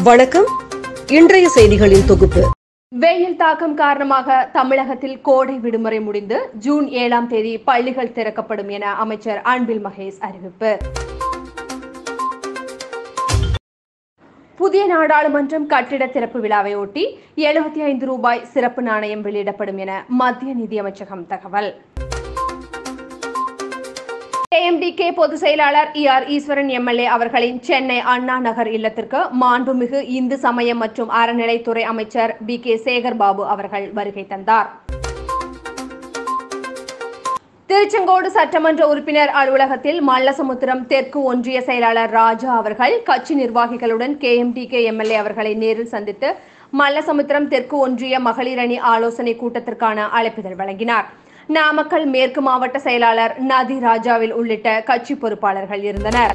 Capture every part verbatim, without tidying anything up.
வணக்கம். இன்றைய செய்திகளின் தொகுப்பு. வெயில் தாக்கம் காரணமாக தமிழகத்தில் கோடை விடுமுறை முடிந்து ஜூன் ஏழாம் தேதி பள்ளிகள் திறக்கப்படும் என அமைச்சர் அன்பில் மகேஷ் அறிவிப்பு. புதிய நாடாளுமன்றம் கட்டிட திறப்பு விழாவையொட்டி எழுபத்தி ஐந்து ரூபாய் சிறப்பு நாணயம் வெளியிடப்படும் என மத்திய நிதியமைச்சகம் தகவல். K M D K பொதுச் செயலாளர் E R Eswaran M L A அவர்களின் சென்னை அண்ணா நகர் இல்லத்திற்கு மாண்புமிகு இந்து சமயம் மற்றும் அறநிலைத்துறை அமைச்சர் B K சேகர் பாபு அவர்கள் வருகை தந்தார். திருச்செங்கோடு சட்டமன்ற உறுப்பினர் அலுவலகத்தில் மல்லசமுத்திரம் தெற்கு ஒன்றிய செயலாளர் ராஜா அவர்கள் கட்சி நிர்வாகிகளுடன் K M D K M L A அவர்களை நேரில் சந்தித்து மல்லசமுத்திரம் தெற்கு ஒன்றிய மகளிர் அணி ஆலோசனை கூட்டத்திற்கான அழைப்பிதழ் வழங்கினார். நாமக்கல் மேற்கு மாவட்ட செயலாளர் நதி ராஜாவில் உள்ளிட்ட கட்சி பொறுப்பாளர்கள் இருந்தனர்.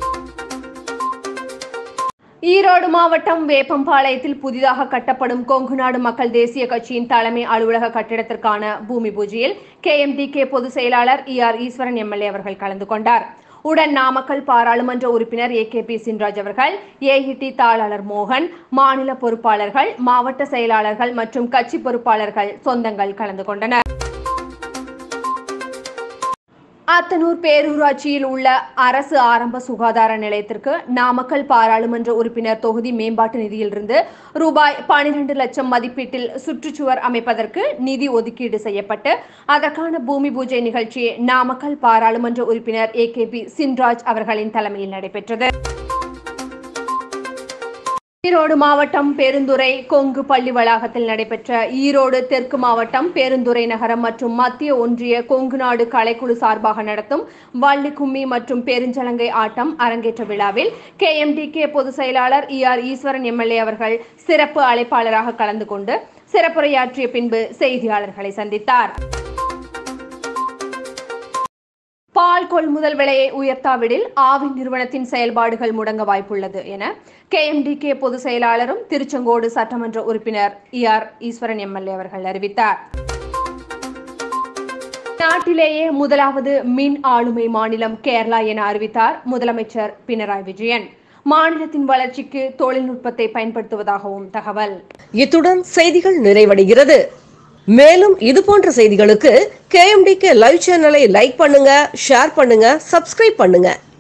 ஈரோடு மாவட்டம் வேப்பம்பாளையத்தில் புதிதாக கட்டப்படும் கொங்குநாடு மக்கள் தேசிய கட்சியின் தலைமை அலுவலக கட்டிடத்திற்கான பூமி பூஜையில் K M D K பொதுச் செயலாளர் E R Eswaran M L A அவர்கள் கலந்து கொண்டார். உடன் நாமக்கல் பாராளுமன்ற உறுப்பினர் A K P சின்ராஜ் அவர்கள், A E T தாளர் மோகன், மாநில பொறுப்பாளர்கள், மாவட்ட செயலாளர்கள் மற்றும் கட்சி பொறுப்பாளர்கள், சொந்தங்கள் கலந்து கொண்டனர். அத்தனூர் பேரூராட்சியில் உள்ள அரசு ஆரம்ப சுகாதார நிலையத்திற்கு நாமக்கல் பாராளுமன்ற உறுப்பினர் தொகுதி மேம்பாட்டு நிதியிலிருந்து ரூபாய் பனிரெண்டு லட்சம் மதிப்பீட்டில் சுற்றுச்சுவர் அமைப்பதற்கு நிதி ஒதுக்கீடு செய்யப்பட்டு அதற்கான பூமி பூஜை நிகழ்ச்சி நாமக்கல் பாராளுமன்ற உறுப்பினர் A K P சின்ராஜ் அவர்களின் தலைமையில் நடைபெற்றது. ஈரோடு மாவட்டம் பெருந்துறை கொங்கு பள்ளி வளாகத்தில் நடைபெற்ற ஈரோடு தெற்கு மாவட்டம் பெருந்துறை நகரம் மற்றும் மத்திய ஒன்றிய கொங்குநாடு கலைக்குழு சார்பாக நடத்தும் வள்ளி கும்மி மற்றும் பெருஞ்சலங்கை ஆட்டம் அரங்கேற்ற விழாவில் K M D K பொதுச் செயலாளர் E R Eswaran M L A அவர்கள் சிறப்பு அழைப்பாளராக கலந்து கொண்டு சிறப்புரையாற்றிய பின்பு செய்தியாளர்களை சந்தித்தார். பால் கொள்முதல் விலையை உயர்த்தாவிடில் ஆவின் நிறுவனத்தின் செயல்பாடுகள் முடங்க வாய்ப்புள்ளது என K M D K பொதுச் செயலாளரும் திருச்செங்கோடு சட்டமன்ற உறுப்பினர் E R Eswaran M L A அவர்கள் அறிவித்தார். நாட்டிலேயே முதலாவது மின் ஆளுமை மாநிலம் கேரளா என அறிவித்தார் முதலமைச்சர் பினராயி விஜயன். மாநிலத்தின் வளர்ச்சிக்கு தொழில்நுட்பத்தை பயன்படுத்துவதாகவும் தகவல். இத்துடன் செய்திகள் நிறைவடைகிறது. மேலும் இதுபோன்ற செய்திகளுக்கு K M D K live சேனலை லைக் பண்ணுங்க, ஷேர் பண்ணுங்க, சப்ஸ்கிரைப் பண்ணுங்க.